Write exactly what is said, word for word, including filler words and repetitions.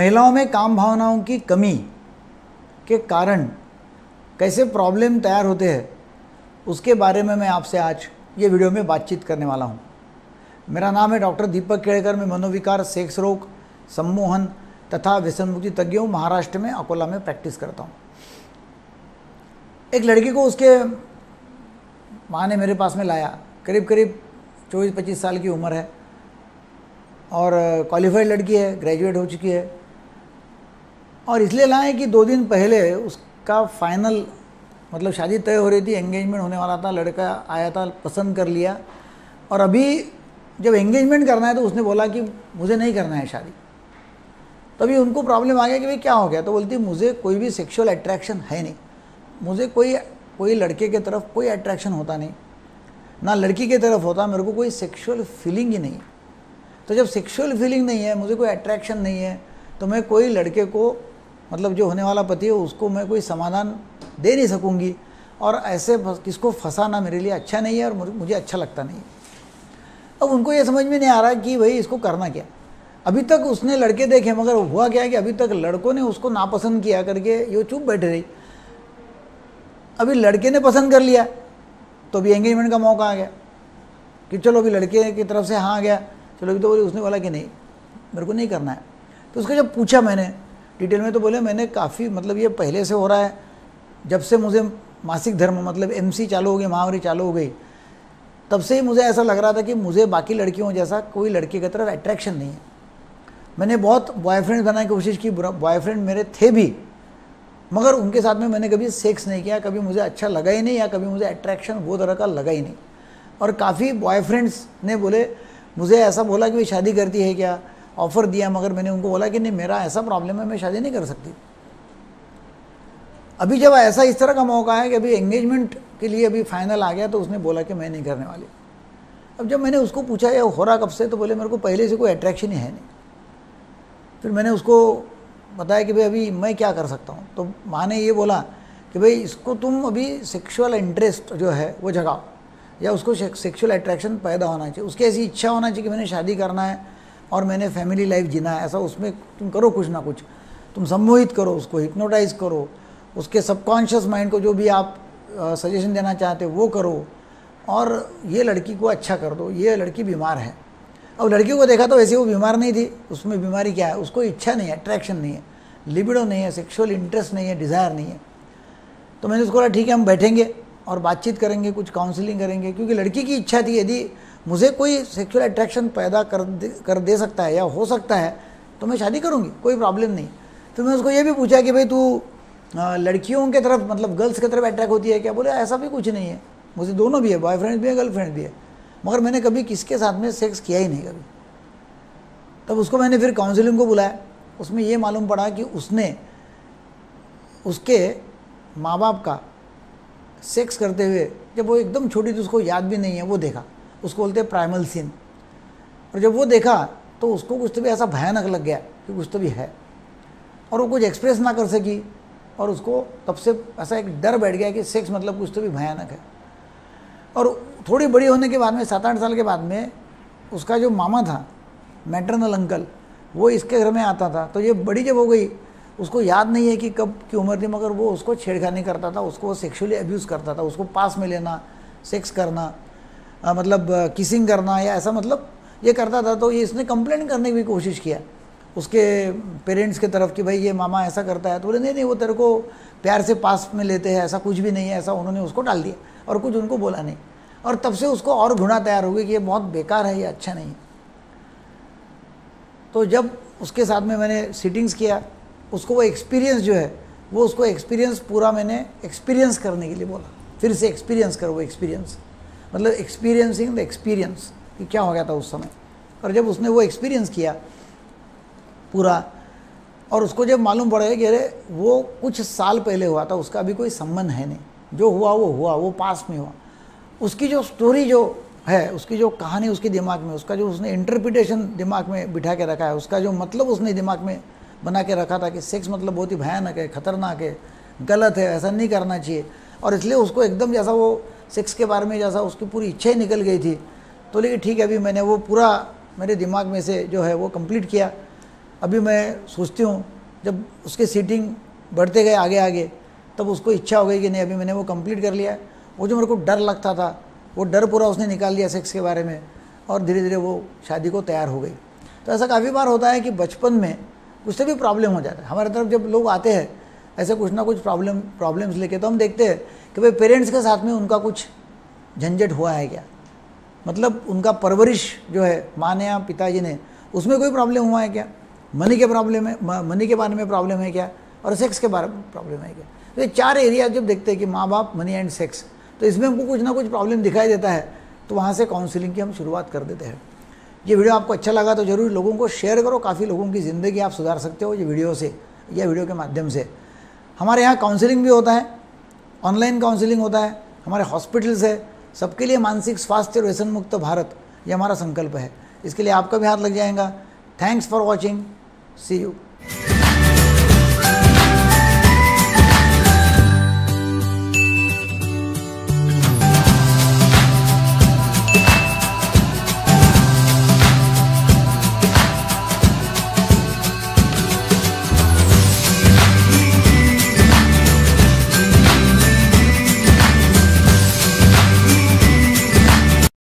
महिलाओं में काम भावनाओं की कमी के कारण कैसे प्रॉब्लम तैयार होते हैं उसके बारे में मैं आपसे आज ये वीडियो में बातचीत करने वाला हूँ। मेरा नाम है डॉक्टर दीपक केड़कर। मैं मनोविकार, सेक्स रोग, सम्मोहन तथा व्यसन मुक्ति तज्ञ हूँ। महाराष्ट्र में अकोला में प्रैक्टिस करता हूँ। एक लड़की को उसके माँ ने मेरे पास में लाया। करीब करीब चौबीस पच्चीस साल की उम्र है और क्वालिफाइड लड़की है, ग्रेजुएट हो चुकी है। और इसलिए लाए कि दो दिन पहले उसका फाइनल मतलब शादी तय हो रही थी, एंगेजमेंट होने वाला था। लड़का आया था, पसंद कर लिया और अभी जब एंगेजमेंट करना है तो उसने बोला कि मुझे नहीं करना है शादी। तभी उनको प्रॉब्लम आ गया कि भाई क्या हो गया। तो बोलती मुझे कोई भी सेक्सुअल अट्रैक्शन है नहीं, मुझे कोई कोई लड़के के तरफ कोई अट्रैक्शन होता नहीं, ना लड़की की तरफ होता, मेरे को कोई सेक्सुअल फीलिंग ही नहीं। तो जब सेक्सुअल फीलिंग नहीं है, मुझे कोई अट्रैक्शन नहीं है, तो मैं कोई लड़के को मतलब जो होने वाला पति है उसको मैं कोई समाधान दे नहीं सकूँगी। और ऐसे किसको फंसाना मेरे लिए अच्छा नहीं है और मुझे अच्छा लगता नहीं है। अब उनको ये समझ में नहीं आ रहा कि भाई इसको करना क्या। अभी तक उसने लड़के देखे, मगर हुआ क्या है कि अभी तक लड़कों ने उसको नापसंद किया करके ये चुप बैठे रही। अभी लड़के ने पसंद कर लिया तो अभी एंगेजमेंट का मौका आ गया कि चलो अभी लड़के की तरफ से हाँ आ गया, चलो अभी तो बोले उसने बोला कि नहीं मेरे को नहीं करना है। तो उसको जब पूछा मैंने डिटेल में तो बोले मैंने काफ़ी मतलब ये पहले से हो रहा है, जब से मुझे मासिक धर्म मतलब एमसी चालू हो गई, महावारी चालू हो गई, तब से ही मुझे ऐसा लग रहा था कि मुझे बाकी लड़कियों जैसा कोई लड़की की तरफ अट्रैक्शन नहीं है। मैंने बहुत बॉयफ्रेंड बनाने की कोशिश की, बॉयफ्रेंड मेरे थे भी, मगर उनके साथ में मैंने कभी सेक्स नहीं किया, कभी मुझे अच्छा लगा ही नहीं या कभी मुझे अट्रैक्शन वो तरह का लगा ही नहीं। और काफ़ी बॉयफ्रेंड्स ने बोले मुझे ऐसा बोला कि भाई शादी करती है क्या, ऑफ़र दिया, मगर मैंने उनको बोला कि नहीं मेरा ऐसा प्रॉब्लम है, मैं शादी नहीं कर सकती। अभी जब ऐसा इस तरह का मौका है कि अभी एंगेजमेंट के लिए अभी फाइनल आ गया तो उसने बोला कि मैं नहीं करने वाली। अब जब मैंने उसको पूछा ये हो रहा कब से, तो बोले मेरे को पहले से कोई अट्रैक्शन ही है नहीं। फिर मैंने उसको बताया कि भाई अभी मैं क्या कर सकता हूँ। तो माँ ने ये बोला कि भाई इसको तुम अभी सेक्सुअल इंटरेस्ट जो है वो जगाओ, या उसको सेक्सुअल अट्रैक्शन पैदा होना चाहिए, उसकी ऐसी इच्छा होना चाहिए कि मैंने शादी करना है और मैंने फैमिली लाइफ जीना है। ऐसा उसमें तुम करो कुछ ना कुछ, तुम सम्मोहित करो उसको, हिप्नोटाइज करो, उसके सबकॉन्शियस माइंड को जो भी आप सजेशन देना चाहते हो वो करो और ये लड़की को अच्छा कर दो। ये लड़की बीमार है। अब लड़की को देखा तो वैसे वो बीमार नहीं थी, उसमें बीमारी क्या है, उसको इच्छा नहीं है, अट्रैक्शन नहीं है, लिबिडो नहीं है, सेक्सुअल इंटरेस्ट नहीं है, डिज़ायर नहीं है। तो मैंने उसको बोला ठीक है हम बैठेंगे और बातचीत करेंगे, कुछ काउंसलिंग करेंगे, क्योंकि लड़की की इच्छा थी यदि मुझे कोई सेक्सुअल अट्रैक्शन पैदा कर दे कर दे सकता है या हो सकता है तो मैं शादी करूँगी, कोई प्रॉब्लम नहीं। फिर मैं उसको ये भी पूछा कि भाई तू लड़कियों के तरफ मतलब गर्ल्स की तरफ अट्रैक्ट होती है क्या। बोले ऐसा भी कुछ नहीं है, मुझे दोनों भी है, बॉयफ्रेंड भी है, गर्लफ्रेंड भी है, मगर मैंने कभी किसके साथ में सेक्स किया ही नहीं कभी। तब उसको मैंने फिर काउंसलिंग को बुलाया। उसमें ये मालूम पड़ा कि उसने उसके माँ बाप का सेक्स करते हुए जब वो एकदम छोटी थी, उसको याद भी नहीं है, वो देखा, उसको बोलते हैं प्राइमल सीन। और जब वो देखा तो उसको कुछ तो भी ऐसा भयानक लग गया कि कुछ तो भी है, और वो कुछ एक्सप्रेस ना कर सकी। और उसको तब से ऐसा एक डर बैठ गया कि सेक्स मतलब कुछ तो भी भयानक है। और थोड़ी बड़ी होने के बाद में, सात आठ साल के बाद में, उसका जो मामा था, मैटरनल अंकल, वो इसके घर में आता था। तो ये बड़ी जब हो गई, उसको याद नहीं है कि कब की उम्र थी, मगर वो उसको छेड़खानी करता था, उसको सेक्सुअली अब्यूज़ करता था, उसको पास में लेना, सेक्स करना, आ, मतलब किसिंग करना या ऐसा मतलब ये करता था। तो ये इसने कंप्लेंट करने की भी कोशिश किया उसके पेरेंट्स की तरफ कि भाई ये मामा ऐसा करता है। तो बोले नहीं नहीं वो तेरे को प्यार से पास में लेते हैं, ऐसा कुछ भी नहीं है। ऐसा उन्होंने उसको डाल दिया और कुछ उनको बोला नहीं। और तब से उसको और घृणा तैयार हो गई कि ये बहुत बेकार है, ये अच्छा नहीं है। तो जब उसके साथ में मैंने सीटिंग्स किया, उसको वो एक्सपीरियंस जो है वो उसको एक्सपीरियंस पूरा मैंने एक्सपीरियंस करने के लिए बोला, फिर से एक्सपीरियंस करो। वो एक्सपीरियंस मतलब एक्सपीरियंसिंग द एक्सपीरियंस कि क्या हो गया था उस समय। और जब उसने वो एक्सपीरियंस किया पूरा, और उसको जब मालूम पड़ा कि अरे वो कुछ साल पहले हुआ था, उसका अभी कोई संबंध है नहीं, जो हुआ वो हुआ, वो पास में हुआ। उसकी जो स्टोरी जो है, उसकी जो कहानी उसके दिमाग में, उसका जो उसने इंटरप्रिटेशन दिमाग में बिठा के रखा है, उसका जो मतलब उसने दिमाग में बना के रखा था कि सेक्स मतलब बहुत ही भयानक है, खतरनाक है, गलत है, ऐसा नहीं करना चाहिए। और इसलिए उसको एकदम जैसा वो सेक्स के बारे में जैसा उसकी पूरी इच्छा ही निकल गई थी। तो लेकिन ठीक है, अभी मैंने वो पूरा मेरे दिमाग में से जो है वो कंप्लीट किया। अभी मैं सोचती हूँ जब उसके सीटिंग बढ़ते गए आगे आगे, तब उसको इच्छा हो गई कि नहीं अभी मैंने वो कंप्लीट कर लिया है। वो जो मेरे को डर लगता था वो डर पूरा उसने निकाल लिया सेक्स के बारे में, और धीरे धीरे वो शादी को तैयार हो गई। तो ऐसा काफ़ी बार होता है कि बचपन में उससे भी प्रॉब्लम हो जाता है। हमारे तरफ जब लोग आते हैं ऐसे कुछ ना कुछ प्रॉब्लम प्रॉब्लम्स लेके, तो हम देखते हैं कि भाई पेरेंट्स के साथ में उनका कुछ झंझट हुआ है क्या, मतलब उनका परवरिश जो है माँ ने या पिताजी ने, उसमें कोई प्रॉब्लम हुआ है क्या, मनी के प्रॉब्लम है, मनी के बारे में प्रॉब्लम है क्या, और सेक्स के बारे में प्रॉब्लम है क्या। तो ये चार एरिया जब देखते हैं कि माँ बाप, मनी एंड सेक्स, तो इसमें हमको कुछ ना कुछ प्रॉब्लम दिखाई देता है, तो वहाँ से काउंसलिंग की हम शुरुआत कर देते हैं। ये वीडियो आपको अच्छा लगा तो ज़रूर लोगों को शेयर करो, काफ़ी लोगों की ज़िंदगी आप सुधार सकते हो ये वीडियो से या वीडियो के माध्यम से। हमारे यहाँ काउंसलिंग भी होता है, ऑनलाइन काउंसलिंग होता है, हमारे हॉस्पिटल्स है, सबके लिए मानसिक स्वास्थ्य और व्यसन मुक्त भारत ये हमारा संकल्प है। इसके लिए आपका भी हाथ लग जाएगा। Thanks for watching, see you.